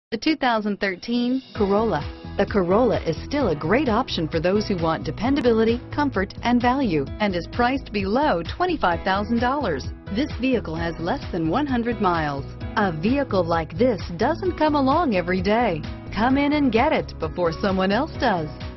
The 2013 Corolla. The Corolla is still a great option for those who want dependability, comfort, and value, and is priced below $25,000. This vehicle has less than 100 miles. A vehicle like this doesn't come along every day. Come in and get it before someone else does.